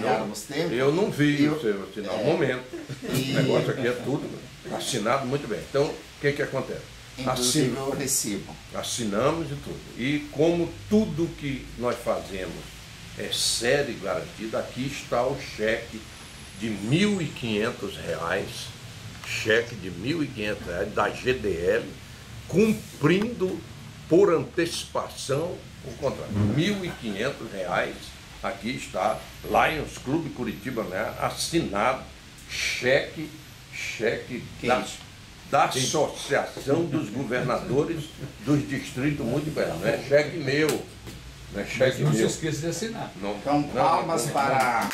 ganhávamos tempo. Eu não vi o seu assinar no momento. O negócio aqui é tudo assinado muito bem. Então, o que que acontece? Inclusive o recibo. Assinamos e tudo. E como tudo que nós fazemos é sério e garantido, aqui está o cheque de R$ 1.500, cheque de R$ 1.500 da GDL, cumprindo por antecipação o contrato. R$ 1.500, aqui está, Lions Clube Curitiba, né, assinado, cheque da Associação dos Governadores dos Distritos Municipais, não é cheque meu, não é cheque meu. Não meu. se esqueça de assinar. Então, palmas para...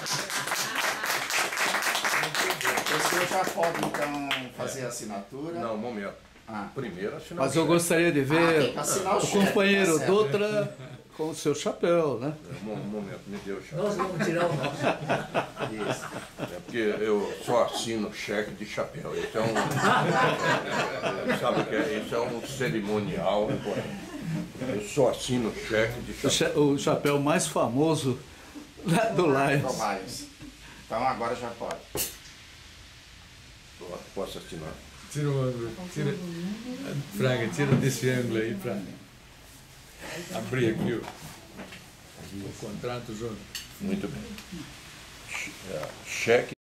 O senhor já pode, então, fazer a assinatura? Não, momento. Primeiro assinar. Mas eu gostaria de ver o companheiro tá Dutra com o seu chapéu, né? Um momento, me deu o chapéu. Nós vamos tirar o nosso. Isso. É porque eu só assino cheque de chapéu. Isso é um. Sabe o que é? Isso é um cerimonial. Eu só assino cheque de chapéu. O chapéu mais famoso do Lions. Então agora já pode. Posso assinar? Tira o ângulo, Fraga, tira desse ângulo aí para abrir aqui o contrato junto. Muito bem. Cheque